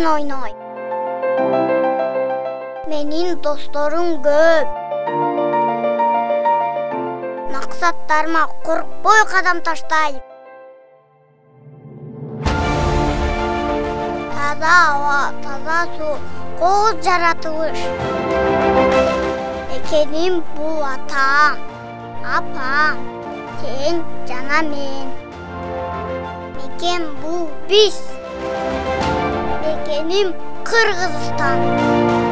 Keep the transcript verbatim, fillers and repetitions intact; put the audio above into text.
менен ойнойт. Менин досторум көп. Максаттарыма коркпой кадам таштайм. Таза аба, таза суу, кооз жаратылыш. Экеним бул атаң, апаң, сен жана мен. Мекен бул биз. Мекеним Кыргызстан.